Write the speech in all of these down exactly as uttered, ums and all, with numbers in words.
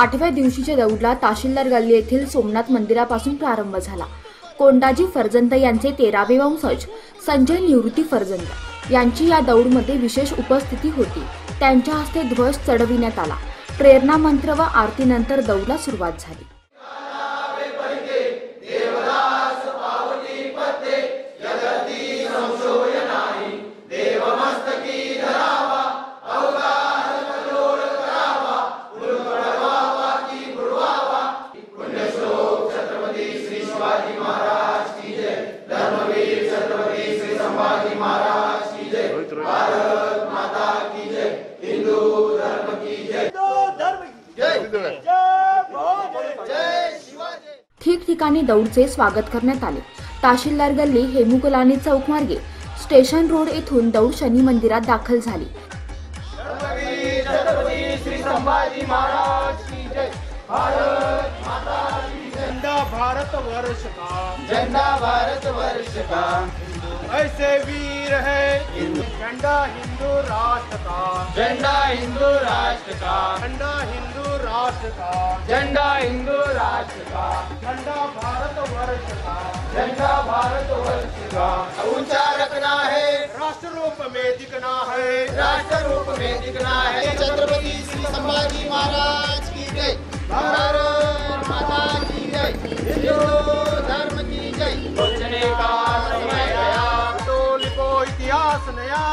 आठव्या दिवशीच्या दौडला तहसीलदार गल्ली येथील सोमनाथ मंदिरापासून प्रारंभ झाला। कोंडाजी फर्जंद यांचे तेरावे वंशज संजय निवृत्ती फर्जंद यांची या दौडमध्ये विशेष उपस्थिती होती। त्यांच्या हस्ते ध्वज चढविण्यात आला। प्रेरणा मंत्र व आरतीनंतर दौडला सुरुवात झाली। ठिकठिकाणी दौडचे स्वागत करण्यात आले। तहसीलदार गल्ली हेमुकलानी चौक मार्गे स्टेशन रोड येथून दौड शनी मंदिरात दाखल झाली। भारत वर्ष का झंडा भारत वर्ष का ऐसे वीर है झंडा हिंदू राष्ट्र का झंडा हिंदू राष्ट्र का झंडा हिंदू राष्ट्र का झंडा हिंदू राष्ट्र का झंडा भारत वर्ष का झंडा भारत वर्ष का ऊंचा रखना है राष्ट्र रूप में दिखना है राष्ट्र रूप में दिखना है। छत्रपति श्री संभाजी महाराज की जय। भारत माता की जय। हिंदू धर्म की जय। सोचने का समय गया को इतिहास नया।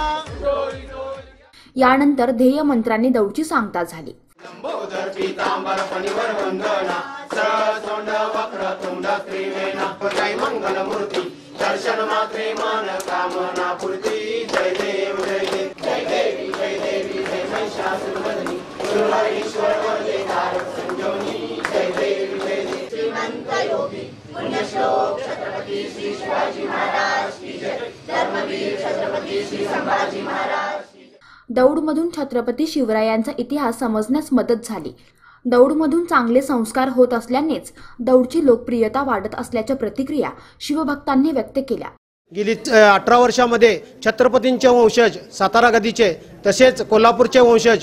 यानंतर ध्येय मंत्रांनी दौडची सांगता झाली। लंबोदर पीतांबर फणीवर वंदना सहस्रोंड वक्र तुंड त्रिवेणा जय मंगल मूर्ती दर्शन मात्रे मन कामना पूर्ती। जय देव जय देव जय देवी जय देवी जय महिषासुरमर्दिनी ईश्वर वंदे तारक संजीवनी। जय देवी जय देवी श्रीमंत योगी पुण्य श्लोक छत्रपति श्री शिवाजी महाराज की जय। धर्मवीर छत्रपति श्री संभाजी महाराज। दौडमधून छत्रपती शिवरायांचा इतिहास समजण्यास मदत झाली। दौडमधून चांगले संस्कार होत असल्यानेच दौडची लोकप्रियता वाढत असल्याच्या प्रतिक्रिया शिवभक्तांनी व्यक्त केल्या। गेली अठरा वर्षामध्ये छत्रपतींचे वंशज सातारा गदीचे तसेच कोल्हापूरचे वंशज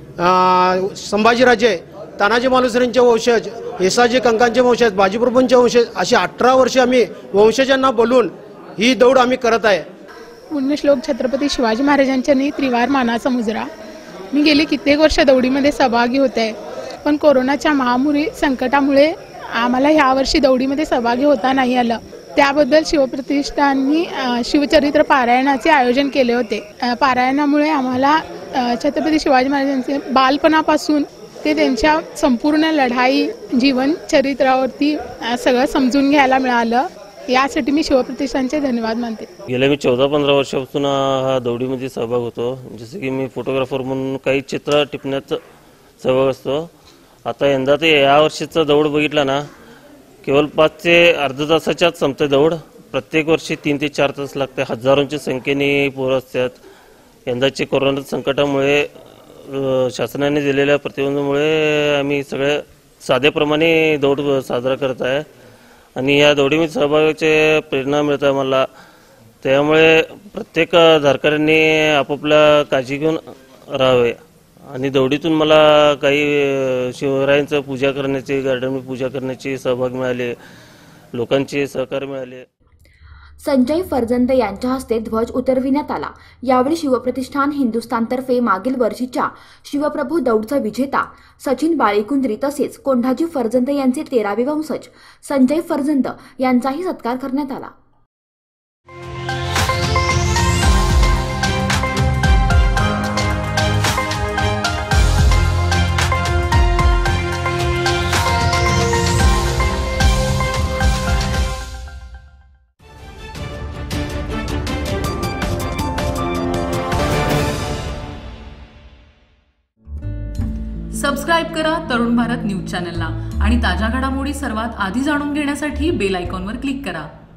संभाजीराजे तानाजी मालुसरेंचे वंशज येसाजी कंकांचे वंशज बाजीप्रभूंचे वंशज अशी अठरा वर्ष आम्ही वंशजांना बोलून ही दौड आम्ही करत आहे। पुण्यश्लोक छत्रपती शिवाजी महाराजांच्या त्रिवार मानाचा मुजरा। मी गेली कित्येक वर्ष दौडीमध्ये सहभागी होते, पण कोरोनाच्या महामारी संकटामुळे आम्हाला ह्या वर्षी दौडीमध्ये सहभागी होता नाही आलं। त्याबद्दल शिवप्रतिष्ठाननी शिवचरित्र पारायणाचे आयोजन केले होते। पारायणामुळे आम्हाला छत्रपती शिवाजी महाराजांचे बालपणापासून ते त्यांच्या संपूर्ण लढाई जीवन चरित्रावरती सगळं समजून घ्यायला मिळालं। यासाठी मी शिवप्रतिष्ठानचे धन्यवाद मानते। गेल्या मी चौदा पंधरा वर्षापासून हा दौडीमध्ये सहभाग होतो। जसे की मी फोटोग्राफर म्हणून काही चित्र टिपण्याचा सहभाग असतो। आता यंदा ते या वर्षीचा दौड बघितला ना, केवळ पाच ते अर्धा तासाच्याच संपते दौड। प्रत्येक वर्षी तीन ते चार तास लागते। हजारोंच्या संख्येने पोरं असतात। यंदाच्या कोरोना संकटामुळे शासनाने दिलेल्या प्रतिबंधामुळे आम्ही सगळे साधेप्रमाणे दौड साजरा करत आहे आणि या दौडीमध्ये सहभागाची प्रेरणा मिळते मला। त्यामुळे प्रत्येक धारकऱ्यांनी आपापल्या काळजी घेऊन राहावे आणि दौडीतून मला काही शिवरायांचं पूजा करण्याची गार्डनमध्ये पूजा करण्याची सहभाग मिळाले, लोकांचे सहकार्य मिळाले। संजय फर्जंद यांच्या हस्ते ध्वज उतरविण्यात आला। यावेळी शिवप्रतिष्ठान हिंदुस्थानतर्फे मागील वर्षीच्या शिवप्रभू दौडचा विजेता सचिन बाळेकुंद्री तसेच कोंढाजी फर्जंद यांचे तेरावे वंशज संजय फर्जंद यांचाही सत्कार करण्यात आला। सबस्क्राइब करा तरुण भारत न्यूज चॅनलला आणि ताज्या घडामोडी सर्वात आधी जाणून घेण्यासाठी बेल आयकॉनवर क्लिक करा।